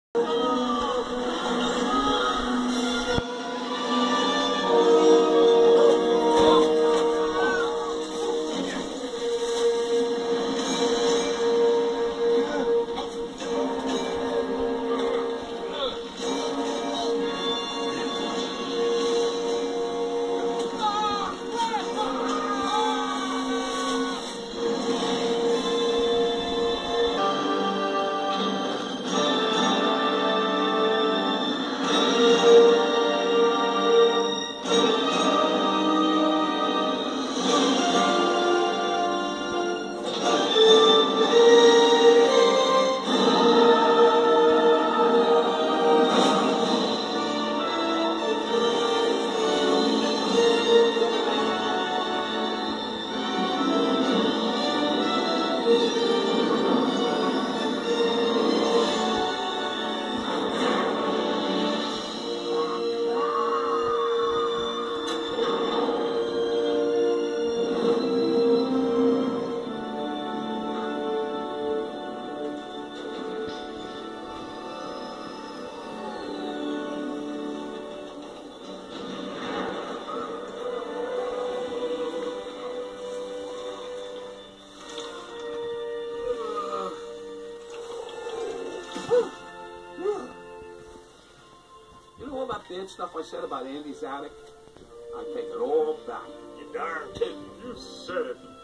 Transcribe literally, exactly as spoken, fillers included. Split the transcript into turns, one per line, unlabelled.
That stuff I said about Andy's attic, I take it all back.
You darn tootin'. You said it.